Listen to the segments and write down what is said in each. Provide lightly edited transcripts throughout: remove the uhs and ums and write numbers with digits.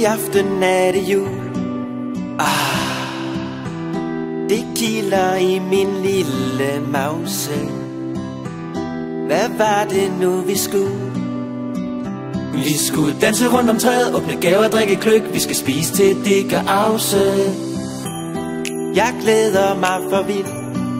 I aften er det jul. Det kilder i min lille mause. Hvad var det nu vi skulle? Vi skulle danse rundt om træet, åbne gaver, drikke gløgg. Vi skal spise til det gør afse. Jeg glæder mig for vildt.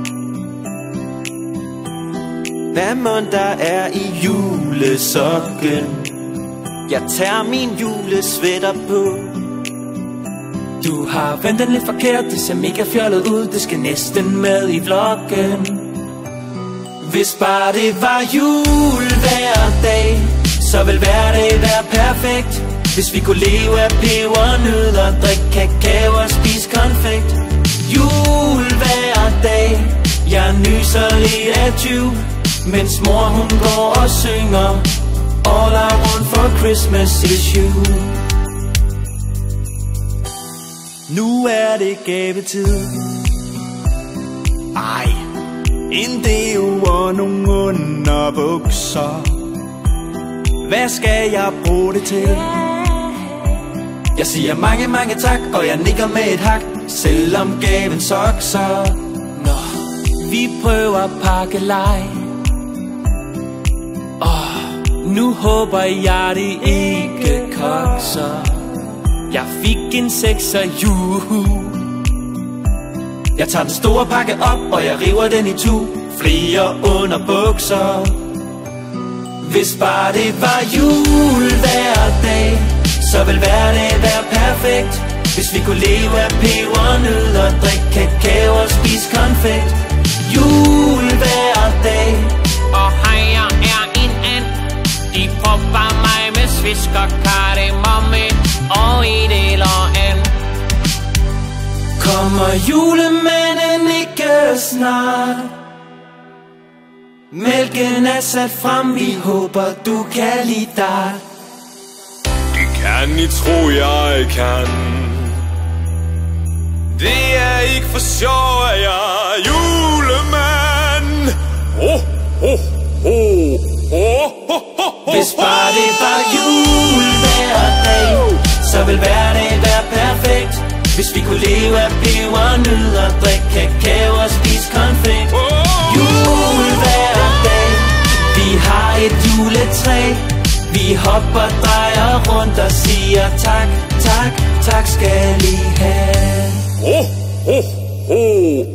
Hvad mon der er i julesokken? Jeg tager min julesvætter på. Du har vendt den lidt forkert, det ser mega fjollet ud. Det skal næsten med i vloggen. Hvis bare det var jul hver dag, så vil hver dag være perfekt. Hvis vi kunne leve af pebernødder, drikke kakao og spise konfekt. Jul hver dag, jeg nyser lidt af 20, mens mor hun går og synger All I want for Christmas is you. Nu er det gavetid. En deo og nogle underbukser. Hvad skal jeg bruge det til? Jeg siger mange, mange tak, og jeg nikker med et hak, selvom gaven sokser. Nå, vi prøver pakkelej. Nu håber jeg det ikke kokser. Jeg fik en 6'er, juhu. Jeg tager den store pakke op, og jeg river den i tu. Flere underbukser. Hvis bare det var jul hver dag, så vil hver dag være perfekt. Hvis vi kunne leve af pebernødder, drikke kakao og spise konfekt. Jul hver dag. Og her er en and. De propper mig med svisk og kardemomme og edel og and. Kommer julemanden ikke snart? Mælken er sat frem, vi håber du kan lide dig. Det kan I tro jeg kan. Det er ikke for sjov at jeg er julemand. Hvis bare det var jul hver dag, så vil hver dag være perfekt. Hvis vi kunne leve af pebernødder, drikke kakao og spise konfekt. Jul hver dag, vi har et juletræ. Vi hopper, drejer rundt og siger tak, tak, tak skal I have.